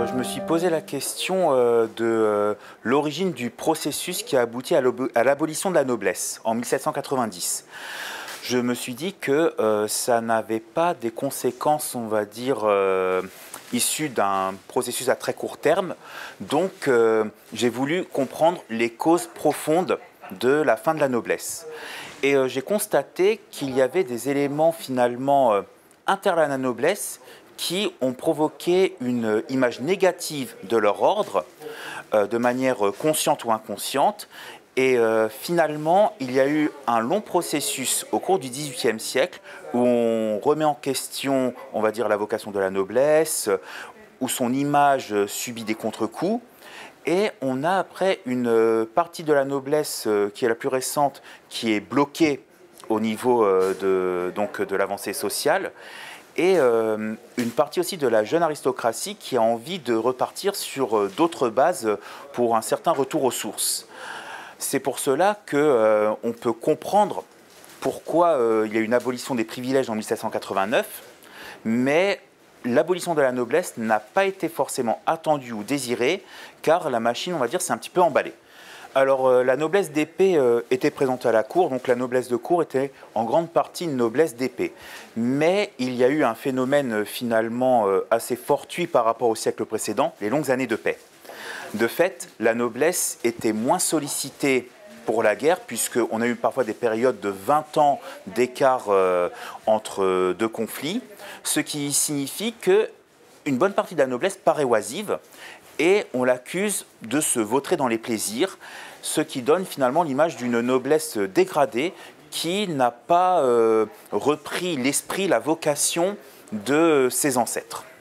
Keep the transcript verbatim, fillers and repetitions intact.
je me suis posé la question euh, de euh, l'origine du processus qui a abouti à l'abolition de la noblesse en mille sept cent quatre-vingt-dix. Je me suis dit que euh, ça n'avait pas des conséquences, on va dire, euh, issues d'un processus à très court terme. Donc, euh, j'ai voulu comprendre les causes profondes de la fin de la noblesse. Et euh, j'ai constaté qu'il y avait des éléments finalement euh, internes à la noblesse qui ont provoqué une image négative de leur ordre, euh, de manière consciente ou inconsciente. Et euh, finalement, il y a eu un long processus au cours du dix-huitième siècle où on remet en question, on va dire, la vocation de la noblesse, où son image subit des contre-coups. Et on a après une partie de la noblesse euh, qui est la plus récente, qui est bloquée au niveau euh, de, donc, de l'avancée sociale. Et euh, une partie aussi de la jeune aristocratie qui a envie de repartir sur euh, d'autres bases pour un certain retour aux sources. C'est pour cela qu'on euh, peut comprendre pourquoi euh, il y a eu une abolition des privilèges en mille sept cent quatre-vingt-neuf, mais l'abolition de la noblesse n'a pas été forcément attendue ou désirée, car la machine, on va dire, s'est un petit peu emballée. Alors, euh, la noblesse d'épée euh, était présente à la cour, donc la noblesse de cour était en grande partie une noblesse d'épée. Mais il y a eu un phénomène euh, finalement euh, assez fortuit par rapport au siècle précédent, les longues années de paix. De fait, la noblesse était moins sollicitée pour la guerre, puisqu'on a eu parfois des périodes de vingt ans d'écart euh, entre deux conflits, ce qui signifie qu'une bonne partie de la noblesse paraît oisive, et on l'accuse de se vautrer dans les plaisirs, ce qui donne finalement l'image d'une noblesse dégradée qui n'a pas euh, repris l'esprit, la vocation de ses ancêtres.